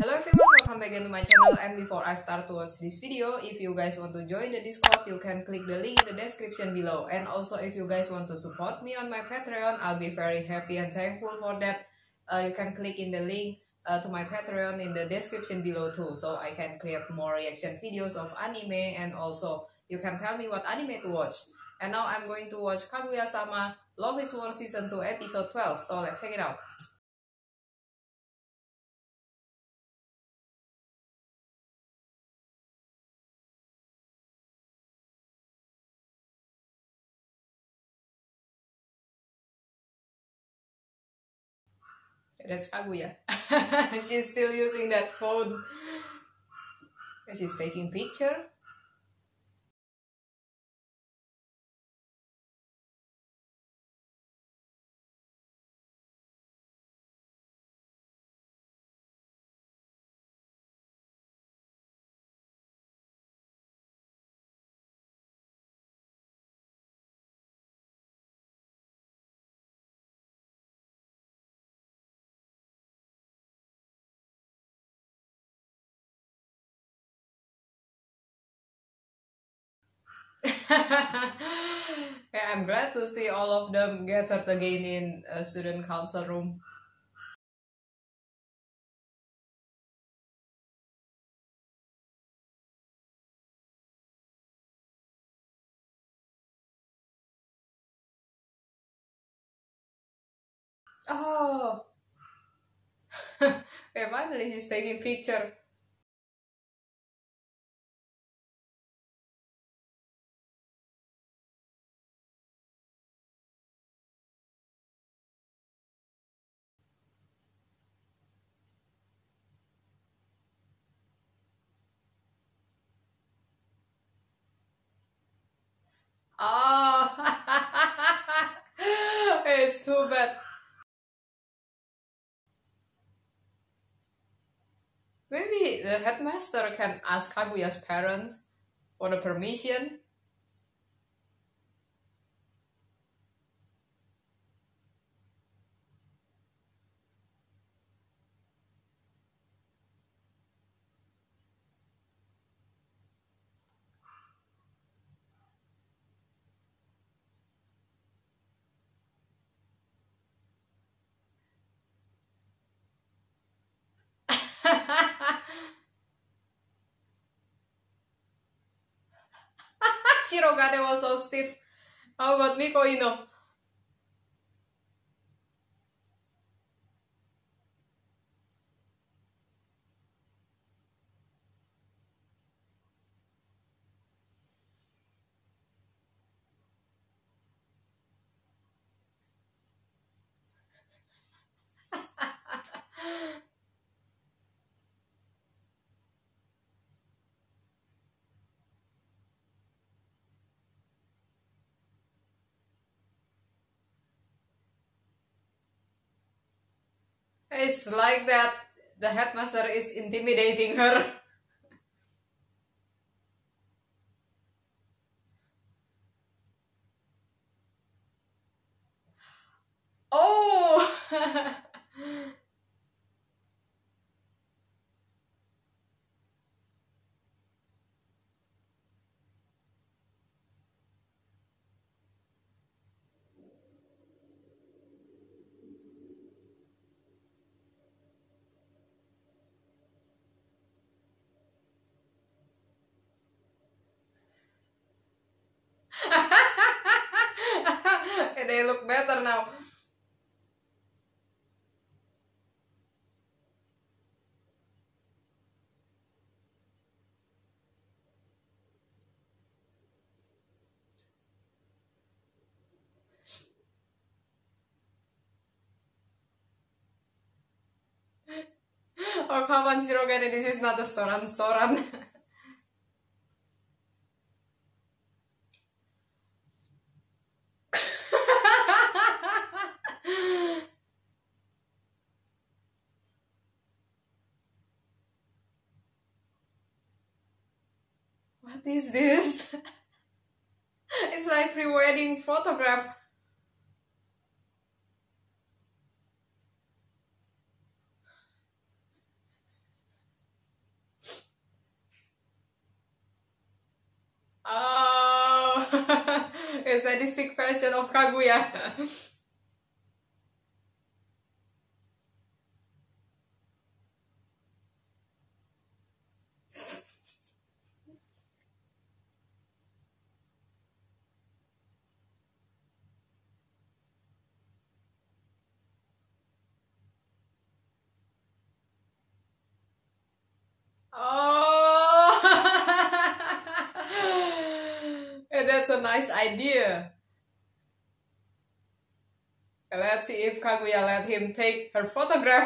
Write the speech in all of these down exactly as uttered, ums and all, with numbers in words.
Hello everyone, welcome back again to my channel. And before I start to watch this video, if you guys want to join the Discord, you can click the link in the description below. And also if you guys want to support me on my Patreon, I'll be very happy and thankful for that. Uh, you can click in the link uh, to my Patreon in the description below too, so I can create more reaction videos of anime, and also you can tell me what anime to watch. And now I'm going to watch Kaguya-sama Love is War Season two Episode twelve, so let's check it out. That's Kaguya. She's still using that phone. She's taking picture. Yeah, I'm glad to see all of them gathered again in a student council room. Oh, yeah, finally she's taking picture. Oh, it's too bad. Maybe the headmaster can ask Kaguya's parents for the permission. Shirogane was so stiff. How about Miko Ino? It's like that the headmaster is intimidating her. Oh! They look better now. Oh, come on, Shirogane, this is not a Soran Soran. What is this? It's like pre-wedding photograph. Okay, sadistic version of Kaguya. Oh, yeah, that's a nice idea. Let's see if Kaguya let him take her photograph.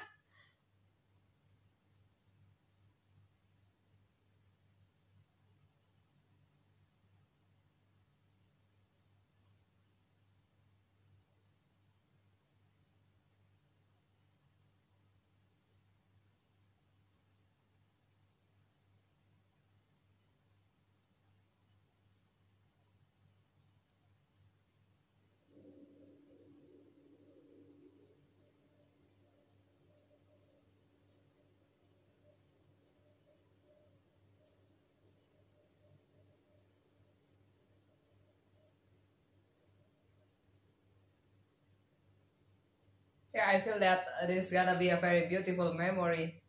Yeah, I feel that this is gonna be a very beautiful memory.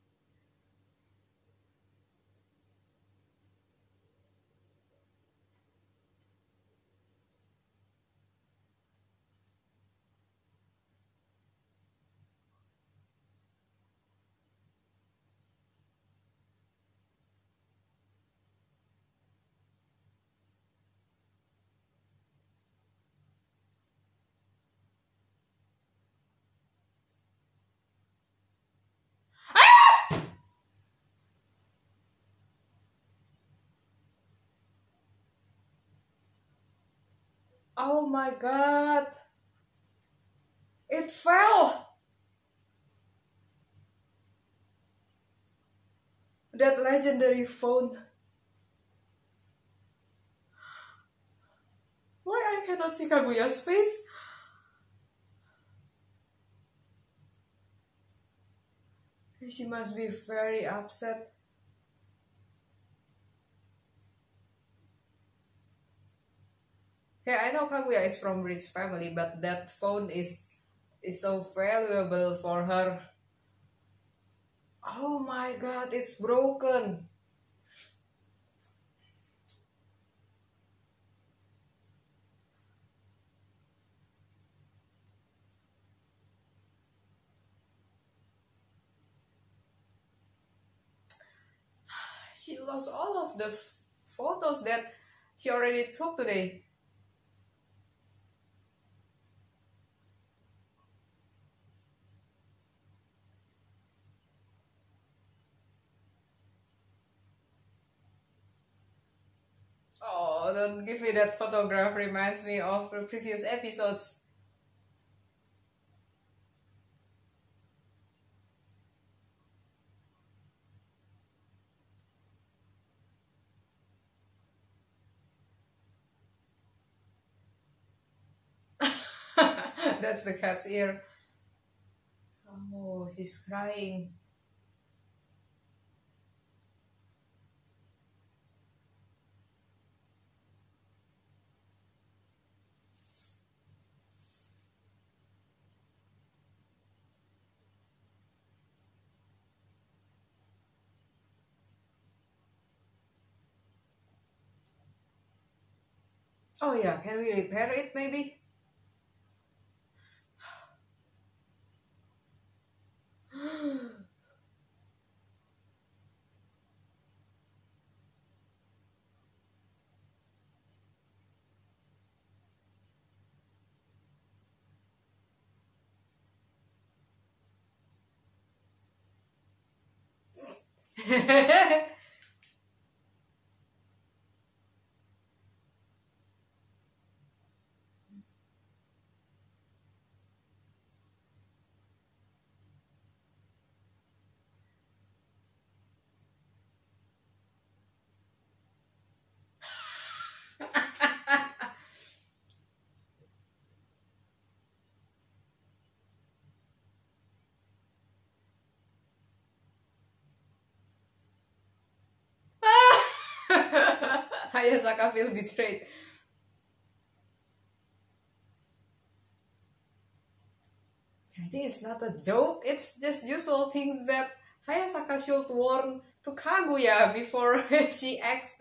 Oh my god, it fell! That legendary phone. Why I cannot see Kaguya's face? She must be very upset. Hey, I know Kaguya is from rich family, but that phone is is so valuable for her. Oh my god, it's broken. She lost all of the f- photos that she already took today. Oh, don't give me that photograph. Reminds me of the previous episodes. That's the cat's ear. Oh, she's crying. Oh yeah, can we repair it maybe? Hayasaka feel betrayed. think it's not a joke. It's just usual things that Hayasaka should warn to Kaguya before she acts.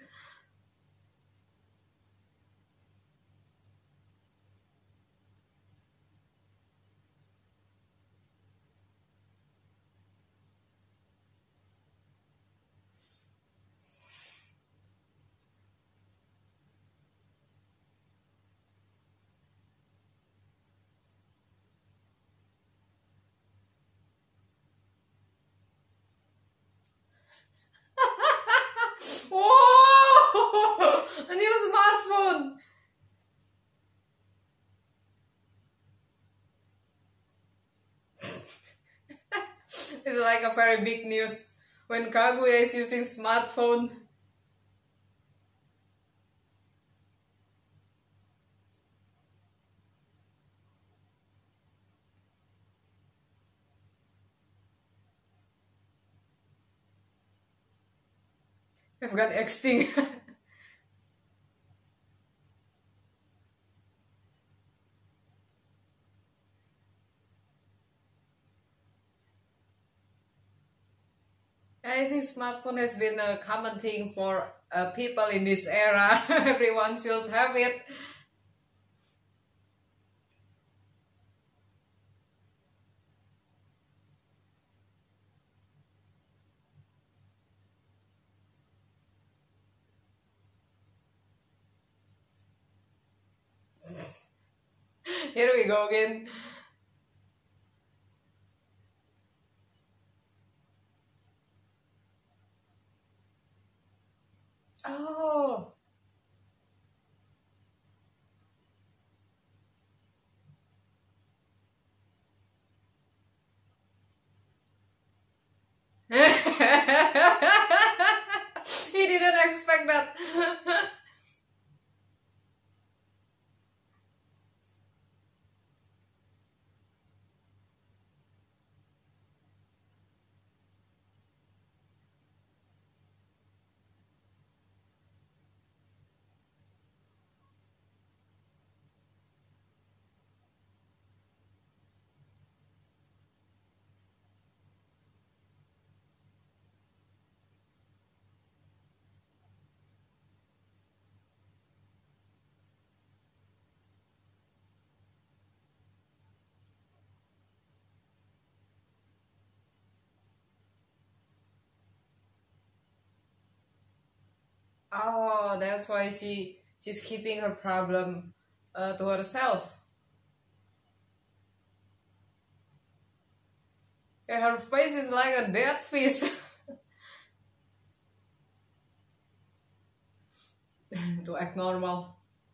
Whoa! A new smartphone! It's like a very big news when Kaguya is using smartphone. I've got X-Ting. I think smartphone has been a common thing for uh, people in this era. Everyone should have it. Here we go again. Oh. He didn't expect that. Oh, that's why she she's keeping her problem uh, to herself. Yeah, her face is like a dead fish. To act normal.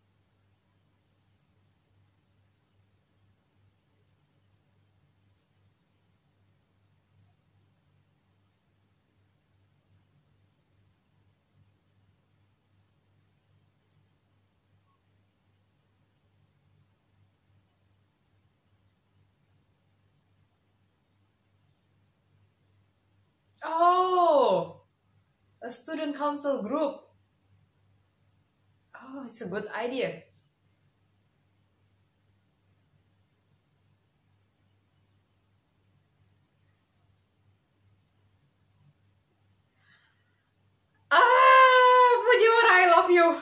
Oh, a student council group. Oh, it's a good idea. Ah, Fujiwara, I love you.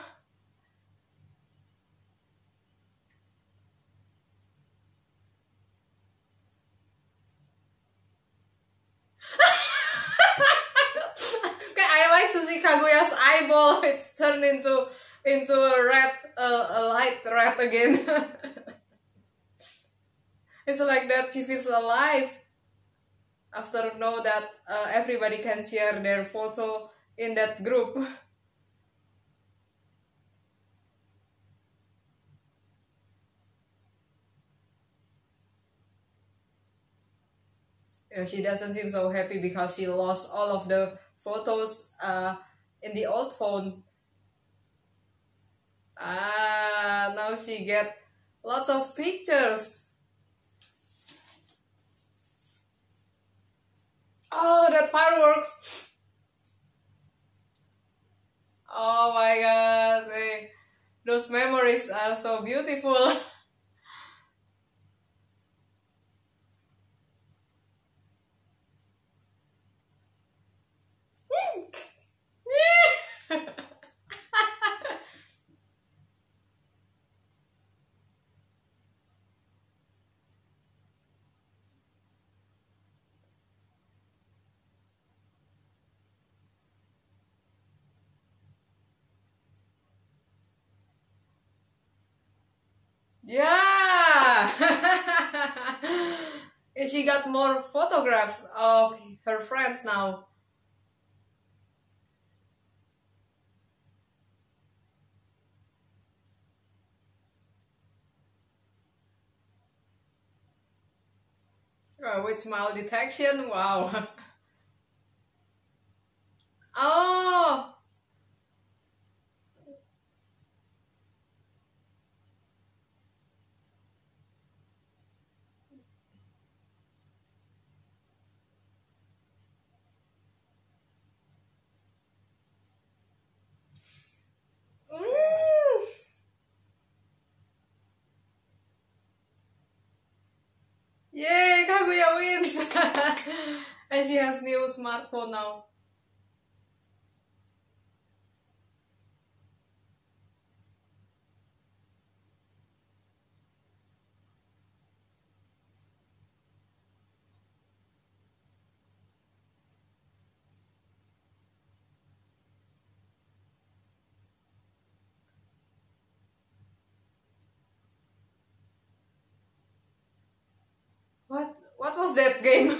Okay, I like to see Kaguya's eyeball. It's turned into into a red, uh, a light red again. It's like that she feels alive after know that uh, everybody can share their photo in that group. Yeah, she doesn't seem so happy because she lost all of the photos uh, in the old phone. Ah, now she get lots of pictures. Oh, that fireworks! Oh my god, they, those memories are so beautiful. Yeah! And she got more photographs of her friends now. Oh, with smile detection, wow. Oh! Mm. Yay, Kaguya wins! And she has new smartphone now. What? What was that game?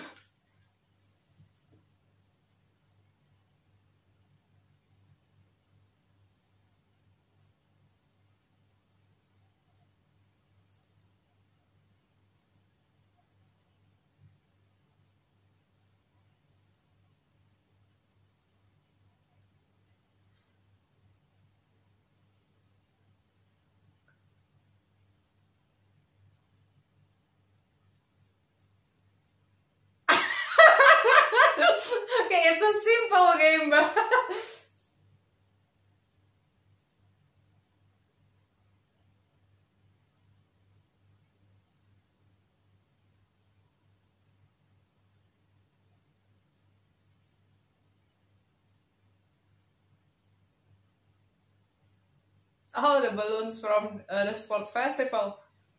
Okay, it's a simple game. Oh, the balloons from uh, the sport festival.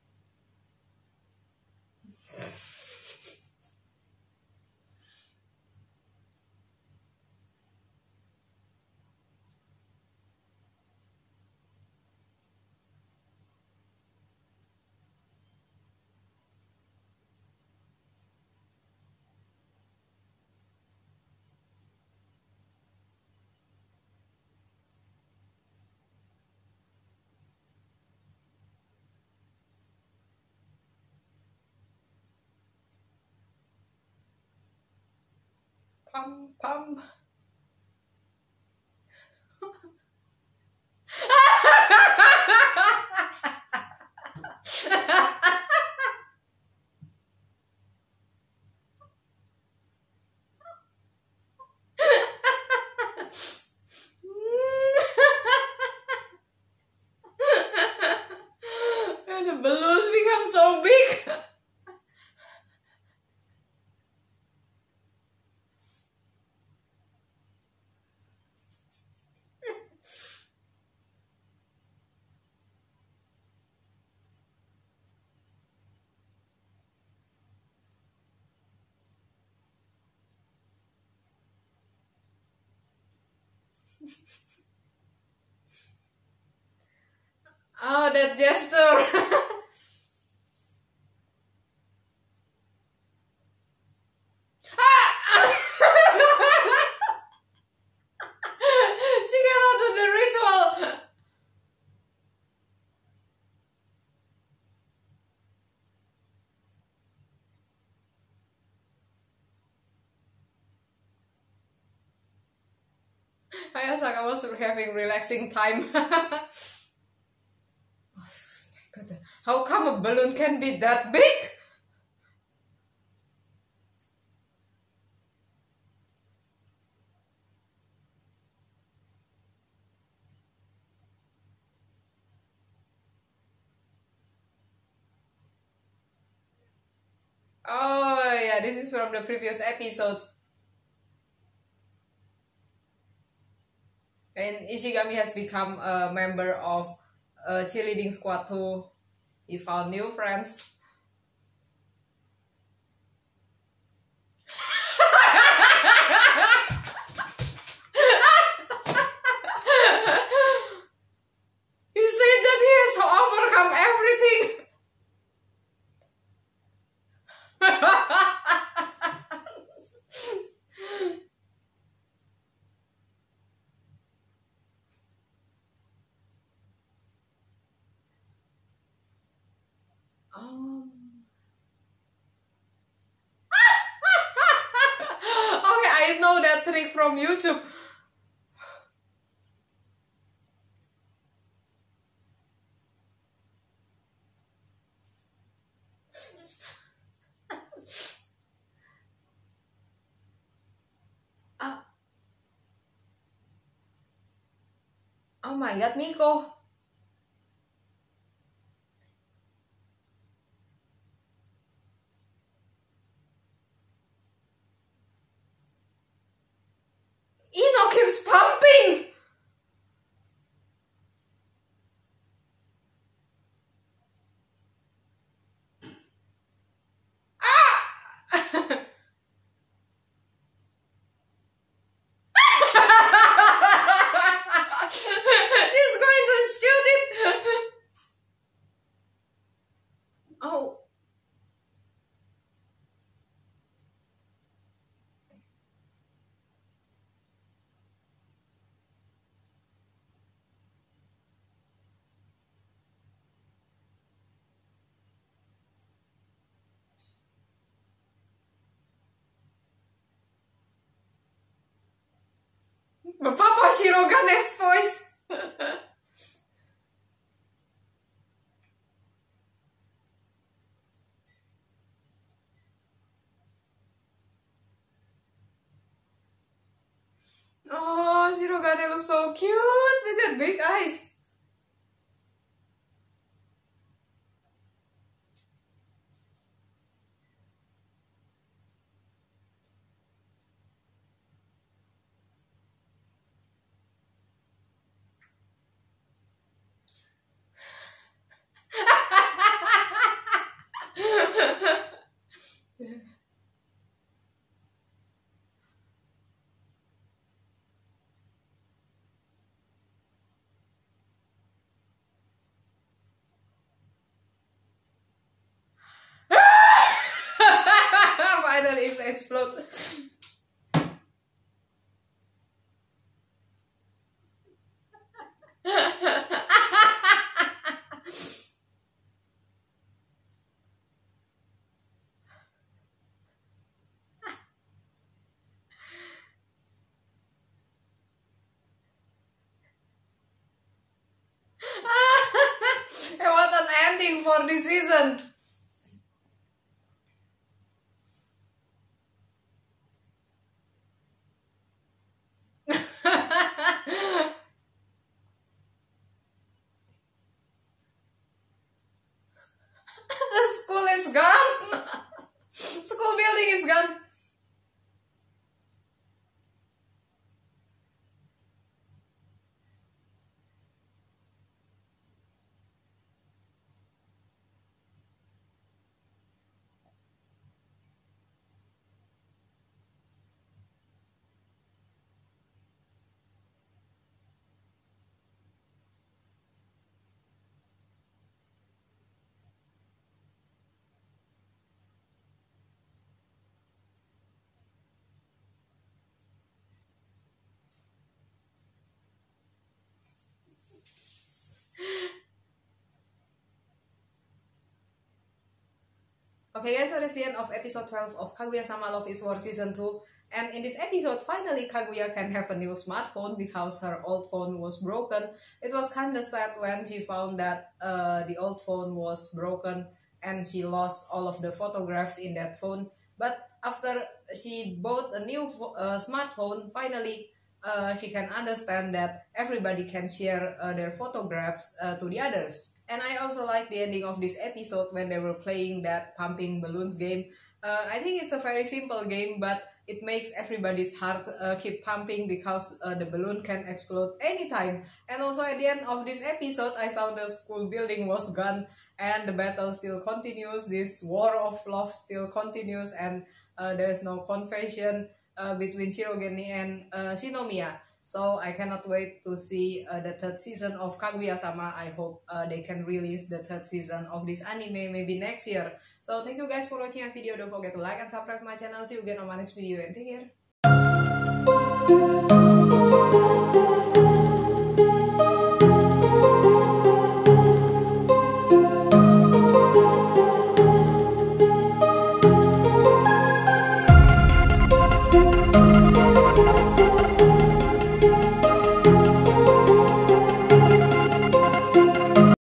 Pum pum. And the balloons become so big. Oh, that gesture. She cannot do the ritual. Hayasaka was having relaxing time. Oh my God. How come a balloon can be that big? Oh yeah, this is from the previous episodes. And Ishigami has become a member of a cheerleading squad too. He found new friends. He said that he has overcome everything. trick from YouTube. uh, oh my god, Miko. Ino keeps pumping. Ah! She's going to shoot it. Oh. Papa Shirogane's voice. Oh, Shirogane looks so cute with that big eyes. Finally, it's explode. And what an ending for this season. The school is gone. School building is gone. Okay guys, so that's the end of episode twelve of Kaguya-sama Love is War season two. And in this episode, finally Kaguya can have a new smartphone because her old phone was broken. It was kinda sad when she found that uh, the old phone was broken and she lost all of the photographs in that phone. But after she bought a new uh, smartphone, finally uh, she can understand that everybody can share uh, their photographs uh, to the others. And I also like the ending of this episode when they were playing that pumping balloons game. Uh, I think it's a very simple game, but it makes everybody's heart uh, keep pumping because uh, the balloon can explode anytime. And also at the end of this episode, I saw the school building was gone and the battle still continues. This war of love still continues, and uh, there is no confession uh, between Shirogane and uh, Shinomiya. So I cannot wait to see uh, the third season of Kaguya-sama. I hope uh, they can release the third season of this anime maybe next year. So thank you guys for watching my video. Don't forget to like and subscribe my channel. See you again on my next video and take care.